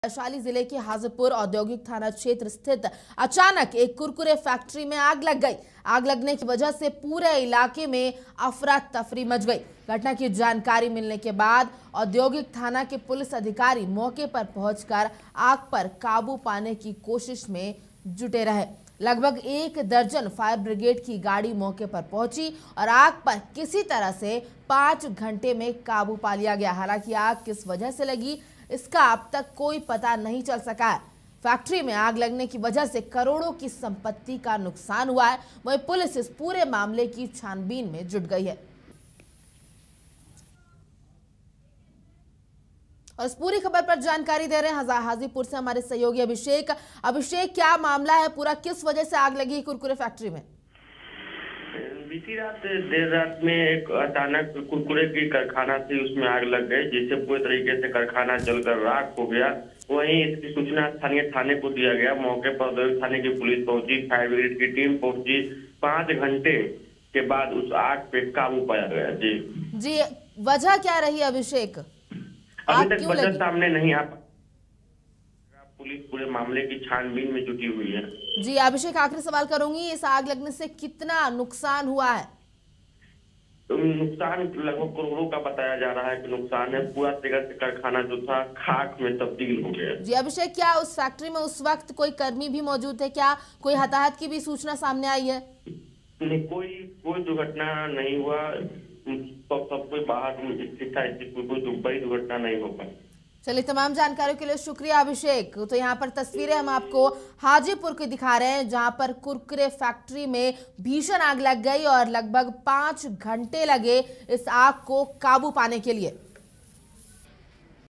वैशाली जिले के हाजीपुर औद्योगिक थाना क्षेत्र स्थित अचानक एक कुरकुरे फैक्ट्री में आग लग गई। आग लगने की वजह से पूरे इलाके में अफरा तफरी मच गई। घटना की जानकारी मिलने के बाद औद्योगिक थाना के पुलिस अधिकारी मौके पर पहुंचकर आग पर काबू पाने की कोशिश में जुटे रहे। लगभग 1 दर्जन फायर ब्रिगेड की गाड़ी मौके पर पहुंची और आग पर किसी तरह से 5 घंटे में काबू पा लिया गया। हालांकि आग किस वजह से लगी इसका अब तक कोई पता नहीं चल सका है। फैक्ट्री में आग लगने की वजह से करोड़ों की संपत्ति का नुकसान हुआ है। वहीं पुलिस इस पूरे मामले की छानबीन में जुट गई है और इस पूरी खबर पर जानकारी दे रहे हैं हाजीपुर से हमारे सहयोगी अभिषेक। अभिषेक, क्या मामला है पूरा, किस वजह से आग लगी कुरकुरे फैक्ट्री में? बीती रात देर रात में एक अचानक कुरकुरे की कारखाना थी, उसमें आग लग गई, जिससे पूरी तरीके से कारखाना जलकर राख हो गया। वहीं इसकी सूचना स्थानीय थाने को दिया गया। मौके पर औद्योगिक थाने की पुलिस पहुंची, फायर ब्रिगेड की टीम पहुंची। 5 घंटे के बाद उस आग पे काबू पाया गया। जी, वजह क्या रही अभिषेक? अभी तक वजह सामने नहीं आ पाई। पुलिस पूरे मामले की छानबीन में जुटी हुई है। जी अभिषेक, आखिरी सवाल करूंगी, इस आग लगने से कितना नुकसान हुआ है? तो नुकसान लगभग करोड़ों का बताया जा रहा है कि नुकसान है। पूरा तरह से कारखाना जो था खाक में तब्दील हो गया। जी अभिषेक, क्या उस फैक्ट्री में उस वक्त कोई कर्मी भी मौजूद थे? क्या कोई हताहत की भी सूचना सामने आई है? नहीं, कोई दुर्घटना नहीं हुआ। सब कोई बाहर स्थित था, कोई बड़ी दुर्घटना नहीं हो पाई। चलिए, तमाम जानकारियों के लिए शुक्रिया अभिषेक। तो यहाँ पर तस्वीरें हम आपको हाजीपुर की दिखा रहे हैं, जहाँ पर कुरकुरे फैक्ट्री में भीषण आग लग गई और लगभग 5 घंटे लगे इस आग को काबू पाने के लिए।